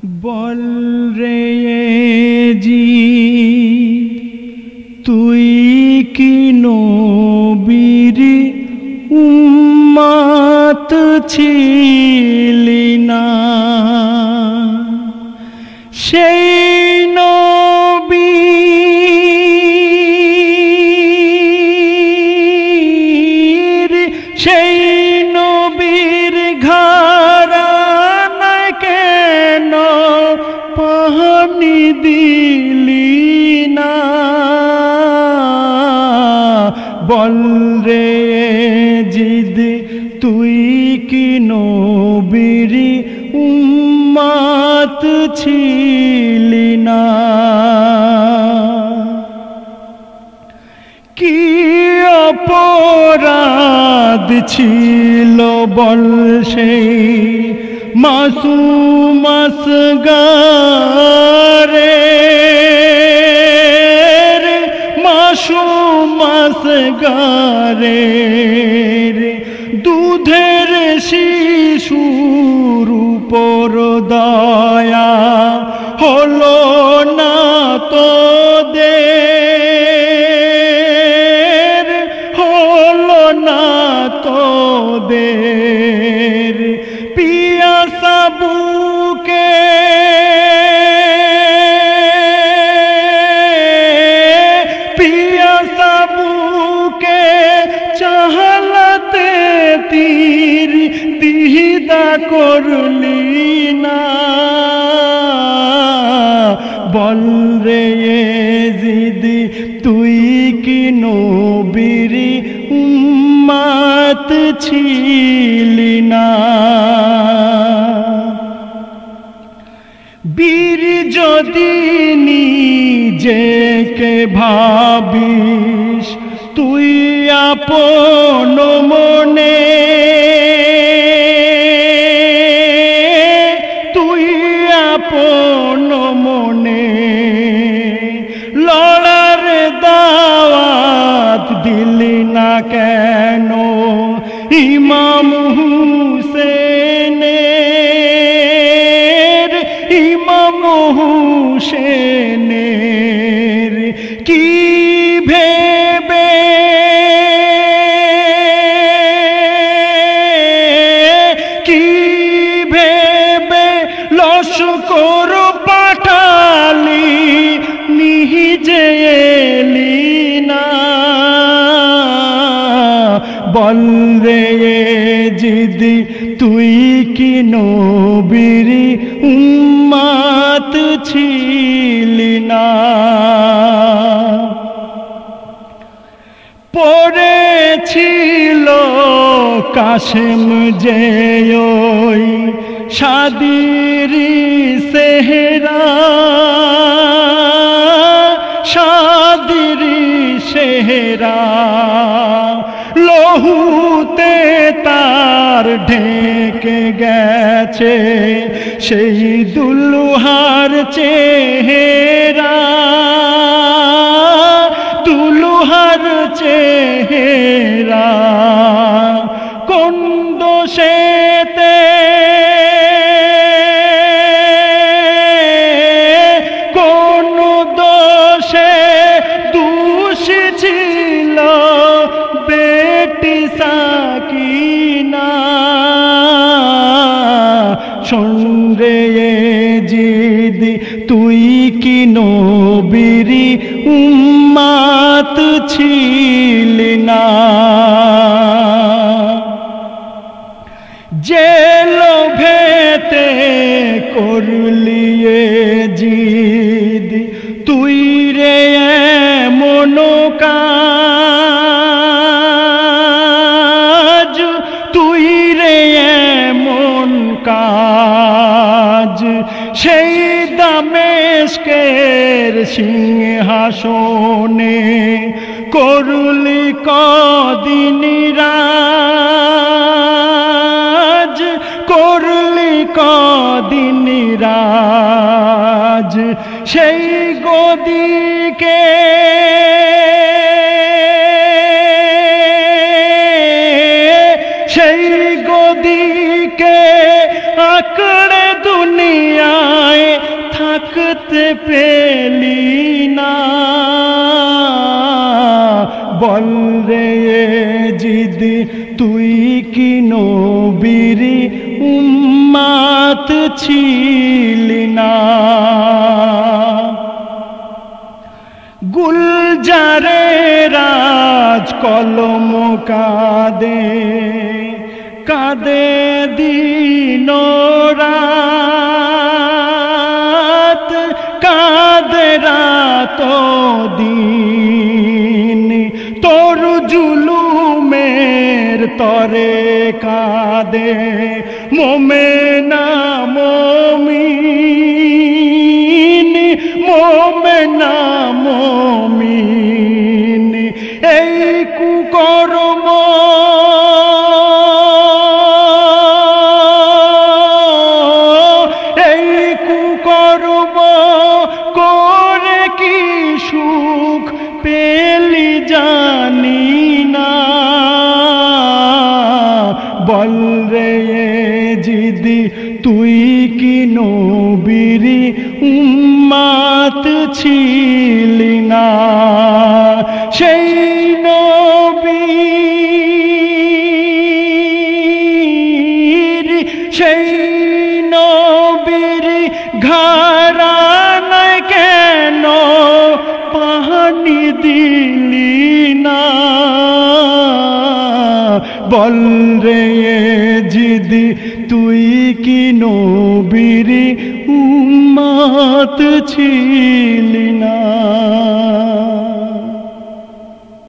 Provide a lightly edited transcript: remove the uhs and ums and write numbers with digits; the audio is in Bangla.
বল রে জি তুই কি নবীর উম্মত ছিলি না? সেই নবীর ঘরানায় কেন পানি দিলি না? বল রে জিদ তুই কি নবীর উম্মত ছিলি না? কি অপরাধ ছিল বল সেই মাসুম আসগারের, মাসুম আসগারের দুধের শিশুর উপর দয়া হলো না তোদের, হলো না তোদের পিয়াসা বুকে পিয়াসা বুকে চাহলাতে তীর দিদা করলি না? বল রে জিদ তুই কি নবীর উম্মত ছিলি না? বীর যদি নিজেকে ভাবিস তুই আপন মনে, তুই আপন মনে লড়ার দাওয়াত দিলি না কেন ইমাম হুসেনের, ইমাম হুসেনের? কি ভেবে কি ভেবে লস্কর পাঠালি নিজে এলি না? বল রে জিদ তুই কি নবীর উম্মত ছিলি না? পড়েছিল কাশেম যে ওই শাদির সেহরা, শাদির সেহরা লহুতে তার ঢেকে গেছে সেই দুলহার চেহারা, দুলহার চেহারা কোন দোষেতে, কোন দোষে ছিল বেটি সাকিনা? শোন রে জিদ তুই কি নবীর উম্মত ছিলি না? যে লোভেতে করলি জিদ তুই রে এমন কাজ, তুই রে এমন কাজ সেই দামেস্কের সিংহাসনে করলি কদিন রাজ, করলি কদিন রাজ সেই গদিকে, সেই গদিকে আঁকড়ে দুনিয়ায় জানতে পেলি না, বল রে জিদি তুই কি নবীর উম্মত ছিলি না। গুলজারে রাজ কলম কাঁদে কাঁদে দিন রাত, কাঁদে রাত দিন, তোর জুলুমের তরে কাঁদে মোমেনা মমিন, মোমেনা মমিন। এই কুকর্ম করে কি সুখ পেলি জানি না, বল রে জিদি তুই কি নবীর উম্মত ছিলি না। সেই নবীর সেই নবীর ঘরানায় কেন পানি দিলি না, বল রে জিদি তুই কি নবীর উম্মত ছিলি না।